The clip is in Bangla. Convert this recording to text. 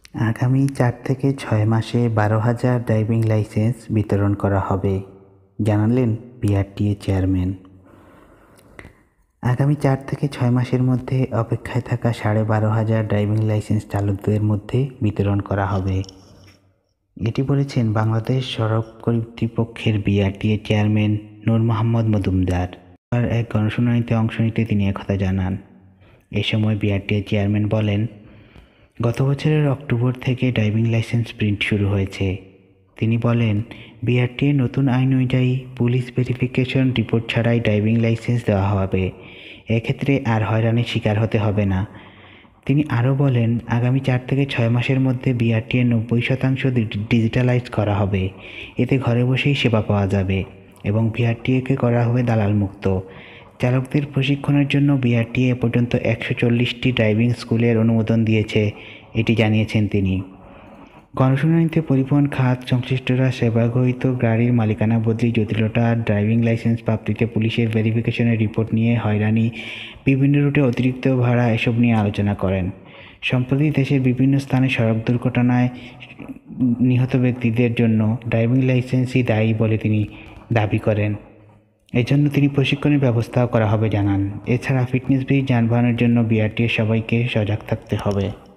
আগামী 4 থেকে 6 মাসে 12,000 ড্রাইভিং লাইসেন্স বিতরণ করা হবে, জানালেন বিআরটিএ চেয়ারম্যান। আগামী 4 থেকে 6 মাসের মধ্যে অপেক্ষায় থাকা 12,500 ড্রাইভিং লাইসেন্স চালকদের মধ্যে বিতরণ করা হবে। এটি বলেছেন বাংলাদেশ সড়ক কর্তৃপক্ষের বিআরটিএ চেয়ারম্যান নূর মোহাম্মদ মজুমদার। আর এক গণশুনানিতে অংশ নিতে তিনি একথা জানান। এ সময় বিআরটিএ চেয়ারম্যান বলেন, গত বছরের অক্টোবর থেকে ড্রাইভিং লাইসেন্স প্রিন্ট শুরু হয়েছে। তিনি বলেন, বিআরটিএ নতুন আইন অনুযায়ী পুলিশ ভেরিফিকেশন রিপোর্ট ছাড়াই ড্রাইভিং লাইসেন্স দেওয়া হবে। এক্ষেত্রে আর হয়রানির শিকার হতে হবে না। তিনি আরও বলেন, আগামী 4 থেকে 6 মাসের মধ্যে বিআরটিএ 90% ডিজিটালাইজ করা হবে। এতে ঘরে বসেই সেবা পাওয়া যাবে এবং বিআরটিএকে করা হবে দালাল মুক্ত। চালকদের প্রশিক্ষণের জন্য বিআরটিএ এ পর্যন্ত 140টি ড্রাইভিং স্কুলের অনুমোদন দিয়েছে, এটি জানিয়েছেন তিনি। গণশুনানিতে পরিবহন খাত সংশ্লিষ্টরা সেবাগ্রহীত গাড়ির মালিকানা বদলি, জটিলতা, ড্রাইভিং লাইসেন্স প্রাপ্তিতে পুলিশের ভেরিফিকেশনের রিপোর্ট নিয়ে হয়রানি, বিভিন্ন রুটে অতিরিক্ত ভাড়া এসব নিয়ে আলোচনা করেন। সম্প্রতি দেশের বিভিন্ন স্থানে সড়ক দুর্ঘটনায় নিহত ব্যক্তিদের জন্য ড্রাইভিং লাইসেন্সই দায়ী বলে তিনি দাবি করেন। এজন্য তিনি প্রশিক্ষণের ব্যবস্থাও করা হবে জানান। এছাড়া ফিটনেস বিহীন যানবাহনের জন্য বিআরটিএ সবাইকে সজাগ থাকতে হবে।